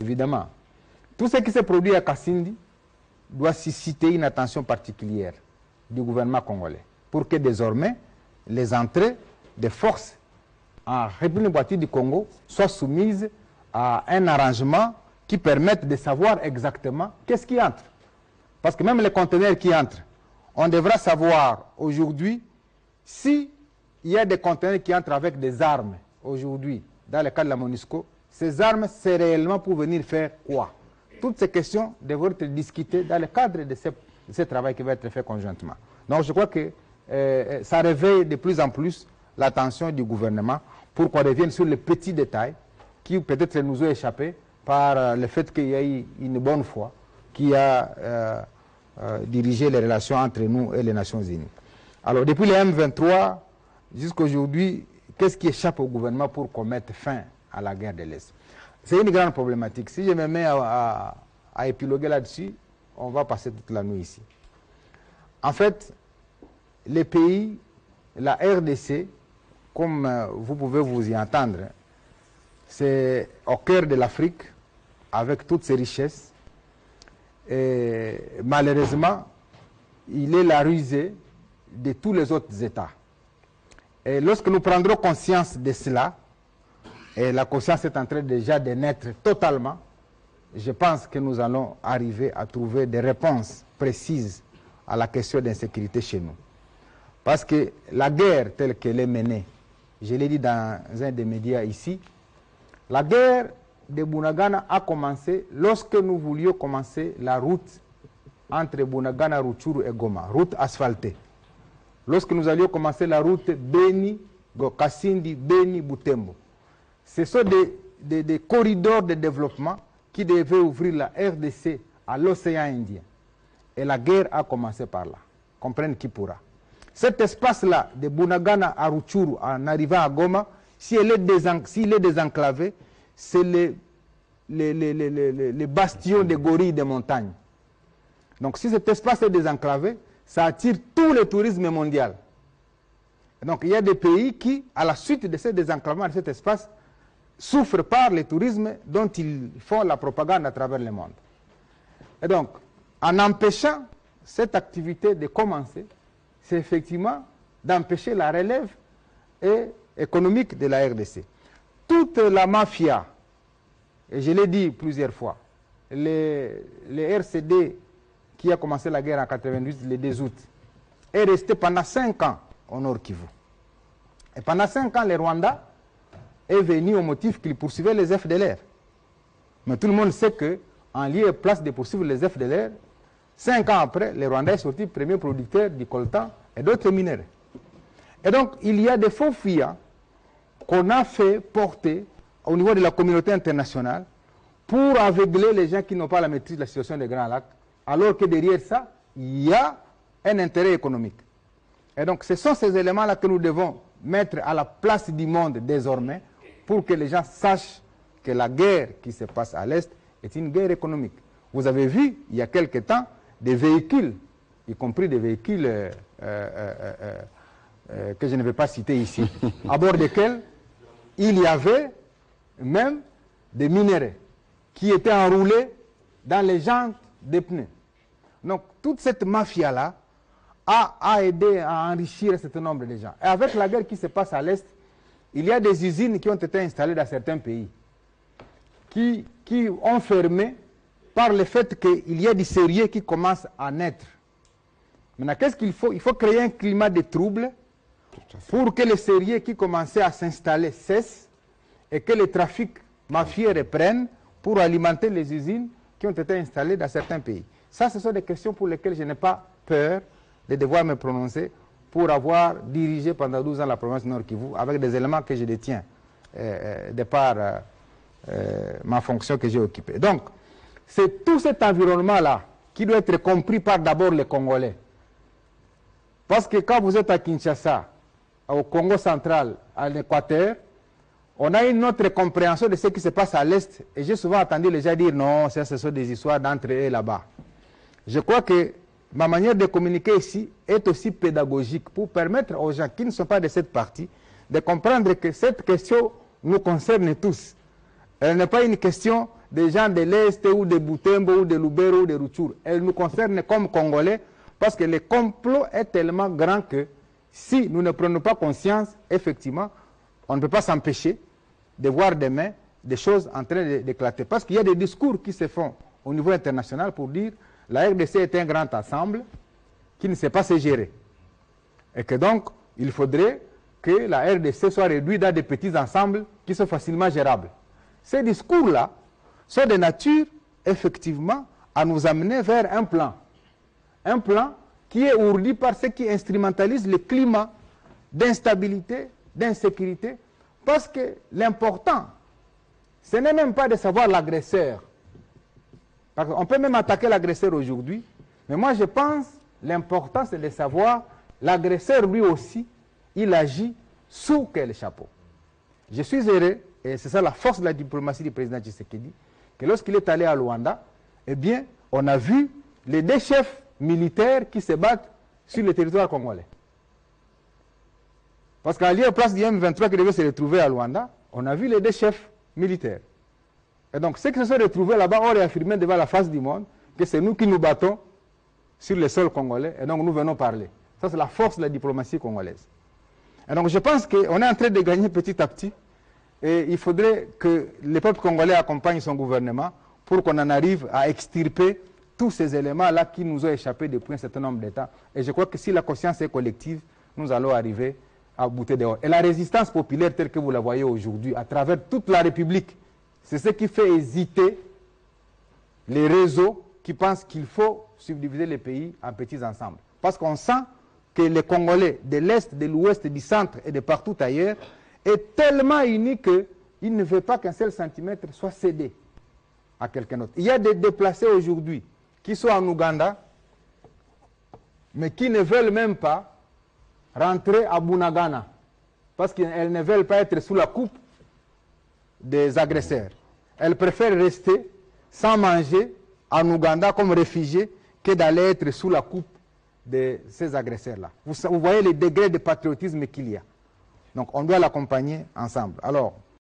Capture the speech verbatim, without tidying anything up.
Évidemment, tout ce qui s'est produit à Kassindi doit susciter une attention particulière du gouvernement congolais pour que désormais les entrées des forces en République démocratique du Congo soient soumises à un arrangement qui permette de savoir exactement qu'est-ce qui entre. Parce que même les conteneurs qui entrent, on devra savoir aujourd'hui s'il y a des conteneurs qui entrent avec des armes aujourd'hui, dans le cas de la MONUSCO, ces armes, c'est réellement pour venir faire quoi? Toutes ces questions devront être discutées dans le cadre de ce, de ce travail qui va être fait conjointement. Donc je crois que euh, ça réveille de plus en plus l'attention du gouvernement pour qu'on revienne sur les petits détails qui peut-être nous ont échappé par euh, le fait qu'il y a eu une bonne foi qui a euh, euh, dirigé les relations entre nous et les Nations Unies. Alors depuis le M vingt-trois jusqu'à aujourd'hui, qu'est-ce qui échappe au gouvernement pour qu'on mette fin à la guerre de l'Est? C'est une grande problématique. Si je me mets à, à, à épiloguer là-dessus, on va passer toute la nuit ici. En fait, les pays, la R D C, comme euh, vous pouvez vous y entendre, c'est au cœur de l'Afrique, avec toutes ses richesses. Et malheureusement, il est la rusée de tous les autres États. Et lorsque nous prendrons conscience de cela, et la conscience est en train déjà de naître totalement, je pense que nous allons arriver à trouver des réponses précises à la question d'insécurité chez nous. Parce que la guerre telle qu'elle est menée, je l'ai dit dans un des médias ici, la guerre de Bunagana a commencé lorsque nous voulions commencer la route entre Bunagana, Rutshuru et Goma, route asphaltée. Lorsque nous allions commencer la route Beni, Kassindi, Beni, Butembo. Ce sont des, des, des corridors de développement qui devaient ouvrir la R D C à l'océan Indien. Et la guerre a commencé par là. Comprenne qui pourra. Cet espace-là, de Bunagana à Rutshuru, en arrivant à Goma, s'il si est, désen, si est désenclavé, c'est les, les, les, les, les, les bastions des gorilles des montagnes. Donc si cet espace est désenclavé, ça attire tout le tourisme mondial. Et donc il y a des pays qui, à la suite de ce désenclavement de cet espace, souffrent par le tourisme dont ils font la propagande à travers le monde. Et donc, en empêchant cette activité de commencer, c'est effectivement d'empêcher la relève et économique de la R D C. Toute la mafia, et je l'ai dit plusieurs fois, les, les R C D qui a commencé la guerre en quatre-vingt-huit, le deux août, est resté pendant cinq ans au Nord Kivu. Et pendant cinq ans, le Rwanda est venu au motif qu'il poursuivait les F D L R. Mais tout le monde sait qu'en lieu et place de poursuivre les F D L R, cinq ans après, le Rwanda est sorti premier producteur du coltan et d'autres minéraux. Et donc, il y a des faux fuyants qu'on a fait porter au niveau de la communauté internationale pour aveugler les gens qui n'ont pas la maîtrise de la situation des Grands Lacs, alors que derrière ça, il y a un intérêt économique. Et donc, ce sont ces éléments-là que nous devons mettre à la place du monde désormais pour que les gens sachent que la guerre qui se passe à l'Est est une guerre économique. Vous avez vu, il y a quelque temps, des véhicules, y compris des véhicules euh, euh, euh, euh, que je ne vais pas citer ici, à bord desquels il y avait même des minéraux qui étaient enroulés dans les jantes des pneus. Donc, toute cette mafia-là a, a aidé à enrichir un certain nombre de gens. Et avec la guerre qui se passe à l'Est, il y a des usines qui ont été installées dans certains pays, qui, qui ont fermé par le fait qu'il y a des sérieux qui commencent à naître. Maintenant, qu'est-ce qu'il faut? Il faut créer un climat de trouble pour que les sérieux qui commençaient à s'installer cessent et que le trafic mafieux reprenne pour alimenter les usines qui ont été installées dans certains pays. Ça, ce sont des questions pour lesquelles je n'ai pas peur de devoir me prononcer pour avoir dirigé pendant douze ans la province Nord Kivu avec des éléments que je détiens euh, de par euh, euh, ma fonction que j'ai occupée. Donc, c'est tout cet environnement-là qui doit être compris par d'abord les Congolais. Parce que quand vous êtes à Kinshasa, au Congo central, à l'Équateur, on a une autre compréhension de ce qui se passe à l'Est. Et j'ai souvent entendu les gens dire non, ça, ce sont des histoires d'entrée là-bas. Je crois que ma manière de communiquer ici est aussi pédagogique pour permettre aux gens qui ne sont pas de cette partie de comprendre que cette question nous concerne tous. Elle n'est pas une question des gens de l'Est ou de Butembo ou de Lubero ou de Rutshuru. Elle nous concerne comme Congolais parce que le complot est tellement grand que si nous ne prenons pas conscience, effectivement, on ne peut pas s'empêcher de voir demain des choses en train d'éclater. Parce qu'il y a des discours qui se font au niveau international pour dire la R D C est un grand ensemble qui ne sait pas se gérer. Et que donc, il faudrait que la R D C soit réduite dans des petits ensembles qui sont facilement gérables. Ces discours-là sont de nature, effectivement, à nous amener vers un plan. Un plan qui est ourdi par ceux qui instrumentalisent le climat d'instabilité, d'insécurité, parce que l'important, ce n'est même pas de savoir l'agresseur. On peut même attaquer l'agresseur aujourd'hui, mais moi je pense l'important c'est de savoir l'agresseur lui aussi, il agit sous quel chapeau. Je suis heureux, et c'est ça la force de la diplomatie du président Tshisekedi, que lorsqu'il est allé à Luanda, eh bien, on a vu les deux chefs militaires qui se battent sur le territoire congolais. Parce qu'à lieu place du M vingt-trois qui devait se retrouver à Luanda, on a vu les deux chefs militaires. Et donc, ceux qui se sont retrouvés là-bas ont réaffirmé devant la face du monde que c'est nous qui nous battons sur le sol congolais, et donc nous venons parler. Ça, c'est la force de la diplomatie congolaise. Et donc, je pense qu'on est en train de gagner petit à petit, et il faudrait que le peuple congolais accompagne son gouvernement pour qu'on en arrive à extirper tous ces éléments-là qui nous ont échappé depuis un certain nombre d'États. Et je crois que si la conscience est collective, nous allons arriver à bouter dehors. Et la résistance populaire telle que vous la voyez aujourd'hui, à travers toute la République, c'est ce qui fait hésiter les réseaux qui pensent qu'il faut subdiviser les pays en petits ensembles. Parce qu'on sent que les Congolais de l'Est, de l'Ouest, du Centre et de partout ailleurs est tellement unis qu'il ne veut pas qu'un seul centimètre soit cédé à quelqu'un d'autre. Il y a des déplacés aujourd'hui qui sont en Ouganda, mais qui ne veulent même pas rentrer à Bunagana, parce qu'elles ne veulent pas être sous la coupe des agresseurs. Elles préfèrent rester sans manger en Ouganda comme réfugiés que d'aller être sous la coupe de ces agresseurs-là. Vous, vous voyez les degrés de patriotisme qu'il y a. Donc on doit l'accompagner ensemble. Alors,